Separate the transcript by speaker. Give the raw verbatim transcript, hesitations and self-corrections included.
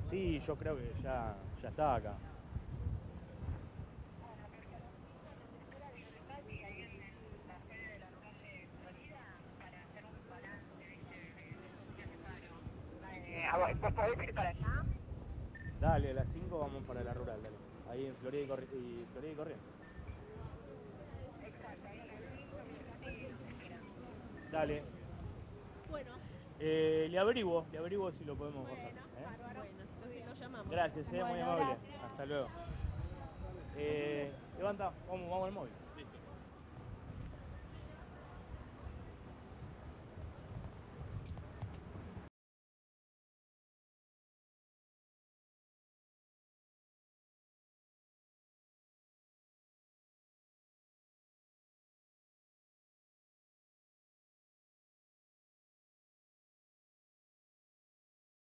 Speaker 1: Sí, yo creo que ya, ya está acá.
Speaker 2: Eh, ¿a vos- ¿Vos podés ir para allá?
Speaker 1: Dale, a las cinco vamos para la rural, dale. Ahí en Florida y, Corri- y Florida y Corrientes.
Speaker 2: Exacto, ahí a las cinco acercate y nos esperan.
Speaker 1: Dale.
Speaker 3: Bueno,
Speaker 1: Eh, le averiguo, le averiguo si lo podemos bajar.
Speaker 3: bueno,
Speaker 1: ¿eh?
Speaker 3: bárbaro. Bueno, entonces lo llamamos.
Speaker 1: Gracias, eh, muy
Speaker 3: Bueno,
Speaker 1: amable.
Speaker 3: gracias.
Speaker 1: Hasta luego. Eh, levanta, vamos, vamos al móvil.